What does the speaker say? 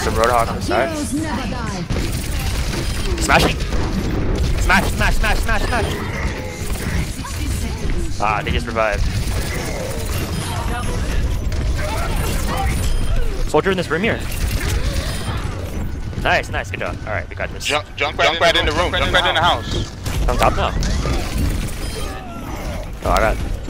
Some Roadhog on the side. Smashing! Smash, smash, smash, smash, smash! Ah, they just revived. Soldier in this room here. Nice, nice, good job. Alright, we got this. Junk right in the room. Junk right in the house. On top now. Oh, I got